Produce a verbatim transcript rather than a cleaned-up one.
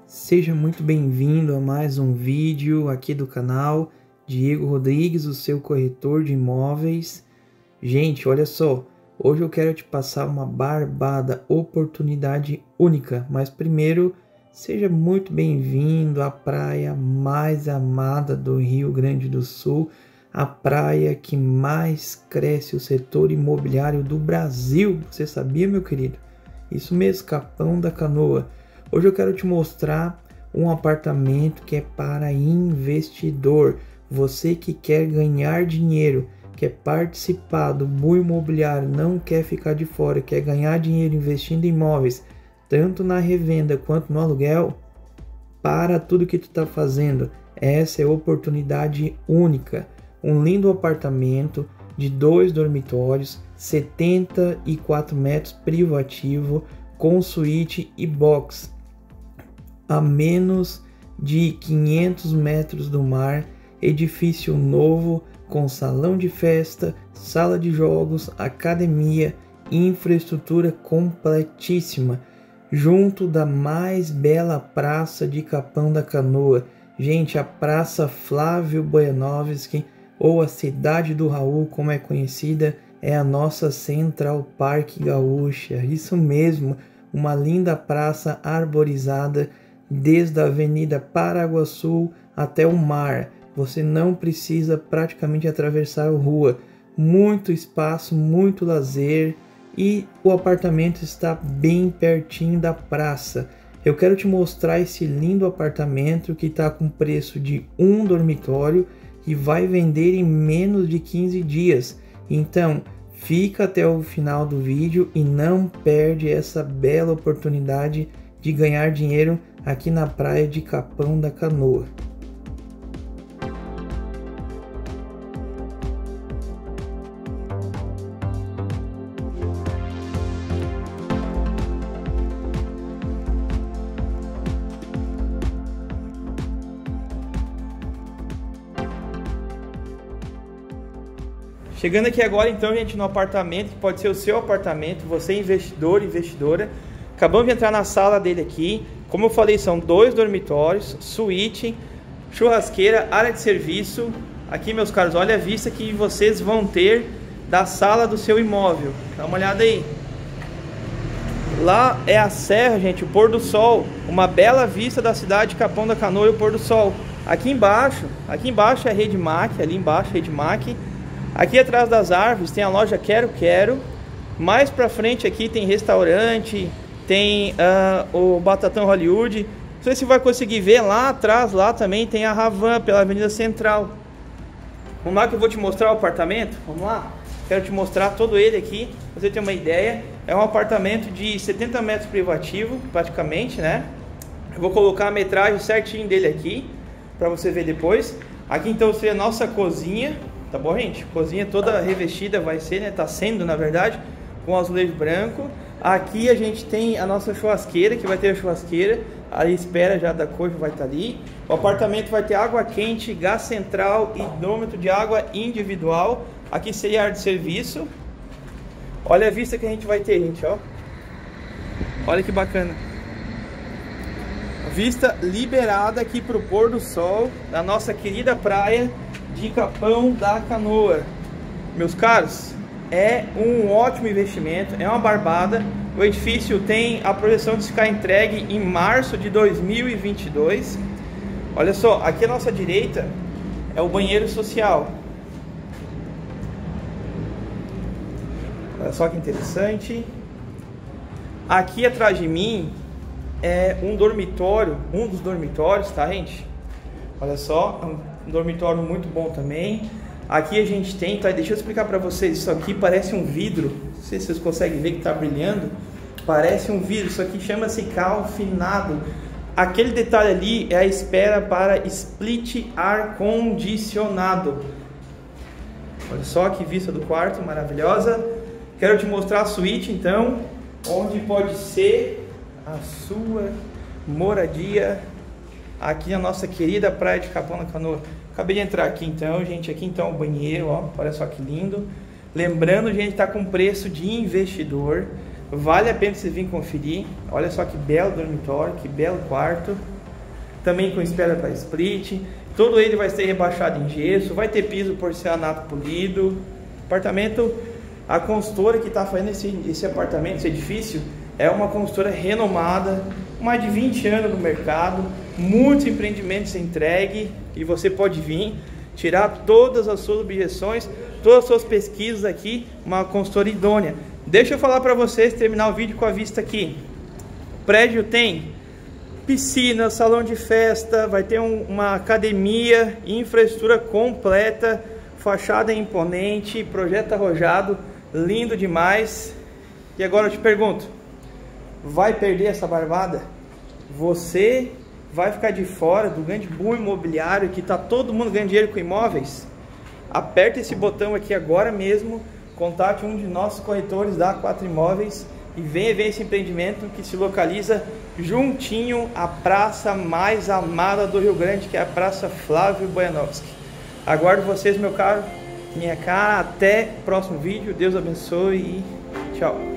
Seja muito bem-vindo a mais um vídeo aqui do canal Diego Rodrigues, o seu corretor de imóveis. Gente, olha só, hoje eu quero te passar uma barbada oportunidade única, mas primeiro, seja muito bem-vindo à praia mais amada do Rio Grande do Sul, a praia que mais cresce o setor imobiliário do Brasil. Você sabia, meu querido? Isso mesmo, Capão da Canoa. Hoje eu quero te mostrar um apartamento que é para investidor. Você que quer ganhar dinheiro, quer participar do boom imobiliário, não quer ficar de fora, quer ganhar dinheiro investindo em imóveis, tanto na revenda quanto no aluguel, para tudo que tu está fazendo. Essa é a oportunidade única. Um lindo apartamento de dois dormitórios, setenta e quatro metros privativo, com suíte e box, a menos de quinhentos metros do mar, edifício novo com salão de festa, sala de jogos, academia, infraestrutura completíssima, junto da mais bela praça de Capão da Canoa. Gente, a Praça Flávio Bojanovski, ou a Cidade do Raul, como é conhecida, é a nossa Central Park Gaúcha. Isso mesmo, uma linda praça arborizada desde a Avenida Paraguaçu até o mar. Você não precisa praticamente atravessar a rua. Muito espaço, muito lazer, e o apartamento está bem pertinho da praça. Eu quero te mostrar esse lindo apartamento que está com preço de um dormitório e vai vender em menos de quinze dias. Então, fica até o final do vídeo e não perde essa bela oportunidade de ganhar dinheiro aqui na praia de Capão da Canoa. Chegando aqui agora então, gente, no apartamento, que pode ser o seu apartamento, você é investidor, investidora. Acabamos de entrar na sala dele aqui. Como eu falei, são dois dormitórios, suíte, churrasqueira, área de serviço. Aqui, meus caros, olha a vista que vocês vão ter da sala do seu imóvel. Dá uma olhada aí. Lá é a serra, gente, o pôr do sol. Uma bela vista da cidade de Capão da Canoa e o pôr do sol. Aqui embaixo, aqui embaixo é a Redmac, ali embaixo é a Redmac. Aqui atrás das árvores tem a loja Quero Quero. Mais pra frente aqui tem restaurante, tem uh, o Batatão Hollywood. Não sei se vai conseguir ver, lá atrás, lá também tem a Ravan pela Avenida Central. Vamos lá que eu vou te mostrar o apartamento. Vamos lá, quero te mostrar todo ele aqui, pra você ter uma ideia. É um apartamento de setenta metros privativo, praticamente, né? Eu vou colocar a metragem certinho dele aqui, pra você ver depois. Aqui então seria a nossa cozinha. Tá bom, gente? Cozinha toda revestida vai ser, né? Tá sendo, na verdade, com azulejo branco. Aqui a gente tem a nossa churrasqueira, que vai ter a churrasqueira. A espera já da cor vai estar ali. O apartamento vai ter água quente, gás central, hidrômetro de água individual. Aqui seria a área de serviço. Olha a vista que a gente vai ter, gente, ó. Olha que bacana. Vista liberada aqui pro pôr do sol da nossa querida praia de Capão da Canoa. Meus caros, é um ótimo investimento, é uma barbada. O edifício tem a projeção de ficar entregue em março de dois mil e vinte e dois. Olha só, aqui à nossa direita é o banheiro social. Olha só que interessante. Aqui atrás de mim é um dormitório, um dos dormitórios, tá, gente? Olha só, um dormitório muito bom também. Aqui a gente tem, tá? Deixa eu explicar para vocês. Isso aqui parece um vidro. Não sei se vocês conseguem ver que tá brilhando. Parece um vidro. Isso aqui chama-se calfinado. Aquele detalhe ali é a espera para split ar condicionado. Olha só que vista do quarto maravilhosa. Quero te mostrar a suíte então, onde pode ser a sua moradia aqui na nossa querida praia de Capão da Canoa. Acabei de entrar aqui então, gente. Aqui então o banheiro, ó. Olha só que lindo. Lembrando, gente, tá com preço de investidor. Vale a pena você vir conferir. Olha só que belo dormitório, que belo quarto. também com espera para split. Todo ele vai ser rebaixado em gesso, vai ter piso porcelanato polido. Apartamento, a consultora que está fazendo esse, esse apartamento, esse edifício, é uma consultora renomada, mais de vinte anos no mercado, muitos empreendimentos entregue, e você pode vir tirar todas as suas objeções, todas as suas pesquisas aqui, uma consultora idônea. Deixa eu falar para vocês, terminar o vídeo com a vista aqui. O prédio tem piscina, salão de festa, vai ter um, uma academia, infraestrutura completa, fachada imponente, projeto arrojado, lindo demais. E agora eu te pergunto, vai perder essa barbada? Você vai ficar de fora do grande boom imobiliário que está todo mundo ganhando dinheiro com imóveis? Aperta esse botão aqui agora mesmo, contate um de nossos corretores da A quatro Imóveis e venha ver esse empreendimento que se localiza juntinho à praça mais amada do Rio Grande, que é a Praça Flávio Boianovski. Aguardo vocês, meu caro, minha cara. Até o próximo vídeo. Deus abençoe e tchau.